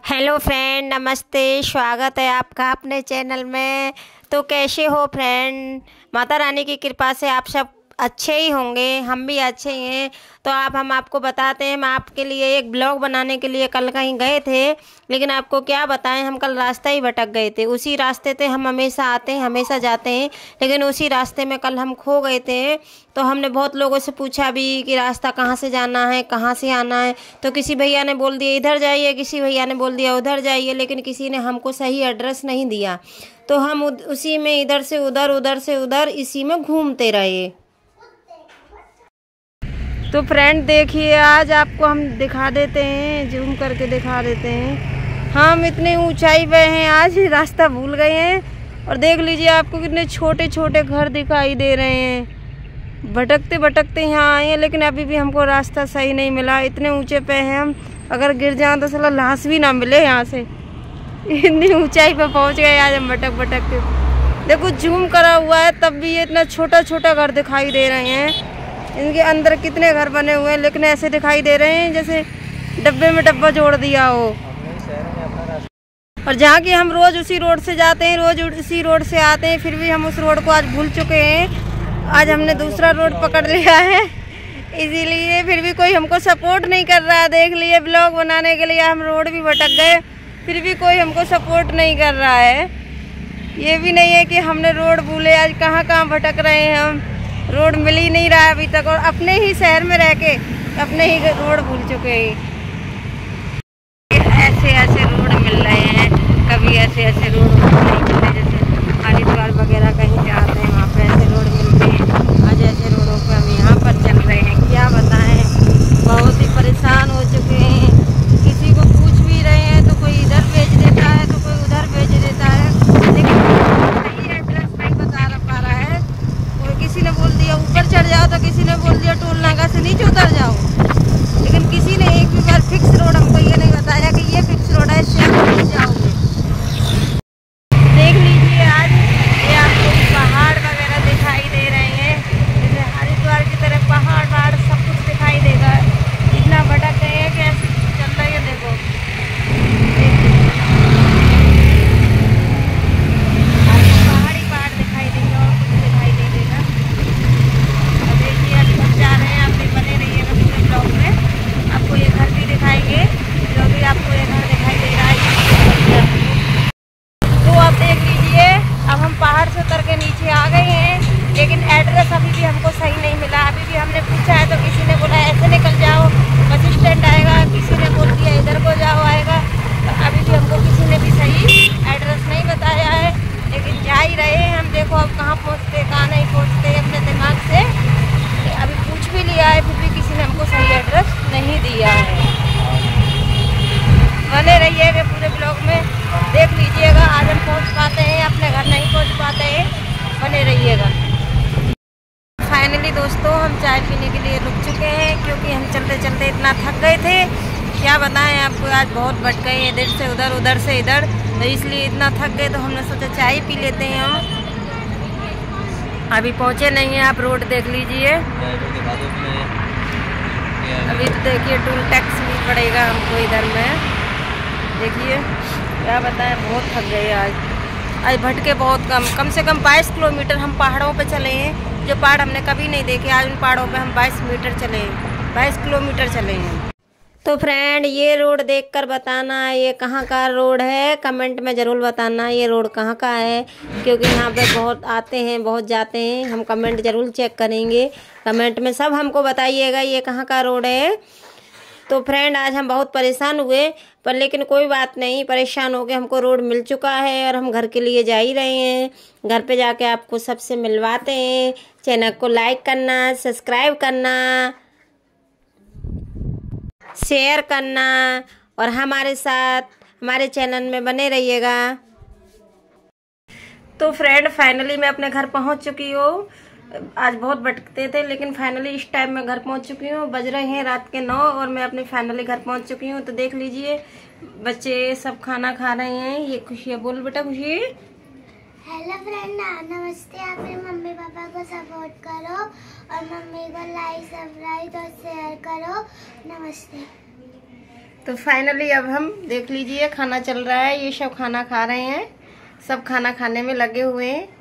Hello friend, नमस्ते। स्वागत है आपका अपने चैनल में। तो कैसे हो फ्रेंड? माता रानी की कृपा से आप सब अच्छे ही होंगे, हम भी अच्छे ही हैं। तो हम आपको बताते हैं, हम आपके लिए एक ब्लॉग बनाने के लिए कल कहीं गए थे, लेकिन आपको क्या बताएं, हम कल रास्ता ही भटक गए थे। उसी रास्ते से हम हमेशा आते हैं, हमेशा जाते हैं, लेकिन उसी रास्ते में कल हम खो गए थे। तो हमने बहुत लोगों से पूछा भी कि रास्ता कहाँ से जाना है, कहाँ से आना है। तो किसी भैया ने बोल दिया इधर जाइए, किसी भैया ने बोल दिया उधर जाइए, लेकिन किसी ने हमको सही एड्रेस नहीं दिया। तो हम उसी में इधर से उधर, उधर से उधर, इसी में घूमते रहे। तो फ्रेंड देखिए, आज आपको हम दिखा देते हैं, जूम करके दिखा देते हैं। हम इतने ऊंचाई पे हैं, आज रास्ता भूल गए हैं। और देख लीजिए, आपको कितने छोटे छोटे घर दिखाई दे रहे हैं। भटकते भटकते यहाँ आए हैं, लेकिन अभी भी हमको रास्ता सही नहीं मिला। इतने ऊंचे पे हैं हम, अगर गिर जाएं तो साला लाश भी ना मिले यहाँ से। इतनी ऊंचाई पे पहुँच गए आज हम भटक भटक के। देखो जूम करा हुआ है, तब भी ये इतना छोटा छोटा घर दिखाई दे रहे हैं। इनके अंदर कितने घर बने हुए हैं, लेकिन ऐसे दिखाई दे रहे हैं जैसे डब्बे में डब्बा जोड़ दिया हो। और जहाँ की हम रोज़ उसी रोड से जाते हैं, रोज़ उसी रोड से आते हैं, फिर भी हम उस रोड को आज भूल चुके हैं। आज हमने दूसरा रोड पकड़ लिया है, इसीलिए फिर भी कोई हमको सपोर्ट नहीं कर रहा है। देख लिए, ब्लॉग बनाने के लिए हम रोड भी भटक गए, फिर भी कोई हमको सपोर्ट नहीं कर रहा है। ये भी नहीं है कि हमने रोड भूले, आज कहाँ कहाँ भटक रहे हैं हम। रोड मिल ही नहीं रहा है अभी तक, और अपने ही शहर में रह के अपने ही रोड भूल चुके हैं। ऐसे ऐसे रोड मिल रहे हैं, कभी ऐसे ऐसे रोड नहीं मिलते, जैसे हरिद्वार वगैरह कहीं जाते हैं वहाँ पे ऐसे रोड मिलते हैं। आज ऐसे रोडों पे हम यहाँ पर चल रहे हैं, क्या बताएं, बहुत ही परेशान हो चुके हैं। किसी को पूछ भी रहे हैं तो कोई इधर भेज देता है तो कोई उधर भेज देता है, लेकिन सही एड्रेस नहीं बता पा रहा है। किसी ने बोल दिया ऊपर चढ़ जाओ, तो किसी ने बोल दिया टोल नाका से नीचे उतर जाओ, लेकिन किसी ने एक भी बार फिक्स रोड हमको ये नहीं बताया कि ये फिक्स रोड है, इससे आप नहीं जाओगे। देख लीजिए, आज ये आपको पहाड़ वगैरह दिखाई दे रहे हैं, जैसे हरिद्वार की तरह पहाड़ वहाड़ सब कुछ दिखाई देगा। इतना भटक गए हैं कि ऐसे चल रही है। देखो आपको पहाड़ ही पहाड़ दिखाई देगा और कुछ दिखाई नहीं देगा। जा रहे हैं, आप भी बने रहिएगा पूरे ब्लॉग में। आपको ये घर भी दिखाएंगे, जो भी आपको ये घर दिखाई दे रहा है। तो आप देख लीजिए, अब हम पहाड़ से उतर के नीचे आ गए हैं, लेकिन एड्रेस अभी भी हमको सही नहीं मिला। अभी भी हमने पूछा है तो किसी ने बोला ऐसे निकल जाओ, बस स्टैंड आएगा, किसी ने बोल दिया इधर को जाओ आएगा। तो अभी भी हमको किसी ने भी सही एड्रेस नहीं बताया है, लेकिन जा ही रहे हैं हम। देखो अब कहाँ पहुँचते कहाँ नहीं पहुँचते अपने दिमाग से। अभी पूछ भी लिया है, फिर भी किसी ने हमको सही एड्रेस नहीं दिया है। बने रहिएगा पूरे ब्लॉग में, देख लीजिएगा। आज हम पहुंच पाते हैं, अपने घर नहीं पहुंच पाते हैं, बने रहिएगा। फाइनली दोस्तों, हम चाय पीने के लिए रुक चुके हैं, क्योंकि हम चलते चलते इतना थक गए थे, क्या बताएं आपको। आज बहुत भटक गए हैं, इधर से उधर, उधर से इधर, तो इसलिए इतना थक गए, तो हमने सोचा चाय पी लेते हैं हम। अभी पहुँचे नहीं हैं, आप रोड देख लीजिए। अभी तो देखिए टोल टैक्स भी पड़ेगा हमको इधर में। देखिए क्या बताएं, बहुत थक गए आज भटके बहुत कम से कम 22 किलोमीटर हम पहाड़ों पे चले हैं, जो पहाड़ हमने कभी नहीं देखे। आज उन पहाड़ों पे हम 22 किलोमीटर चले हैं। तो फ्रेंड, ये रोड देखकर बताना ये कहाँ का रोड है, कमेंट में ज़रूर बताना ये रोड कहाँ का है, क्योंकि यहाँ पे बहुत आते हैं, बहुत जाते हैं। हम कमेंट ज़रूर चेक करेंगे, कमेंट में सब हमको बताइएगा ये कहाँ का रोड है। तो फ्रेंड, आज हम बहुत परेशान हुए, पर लेकिन कोई बात नहीं, परेशान हो के हमको रोड मिल चुका है और हम घर के लिए जा ही रहे हैं। घर पे जाके आपको सबसे मिलवाते हैं। चैनल को लाइक करना, सब्सक्राइब करना, शेयर करना, और हमारे साथ हमारे चैनल में बने रहिएगा। तो फ्रेंड, फाइनली मैं अपने घर पहुंच चुकी हूँ। आज बहुत भटकते थे, लेकिन फाइनली इस टाइम मैं घर पहुंच चुकी हूँ। बज रहे हैं रात के 9 और मैं अपने फाइनली घर पहुंच चुकी हूँ। तो देख लीजिए, बच्चे सब खाना खा रहे हैं। ये खुशी है, बोल बेटा खुशी। हेलो फ्रेंड, नमस्ते। आप मेरे मम्मी पापा को सपोर्ट करो और मम्मी को लाइक, सब्सक्राइब और शेयर करो। नमस्ते। तो फाइनली अब हम देख लीजिए खाना चल रहा है, ये सब खाना खा रहे हैं, सब खाना खाने में लगे हुए हैं।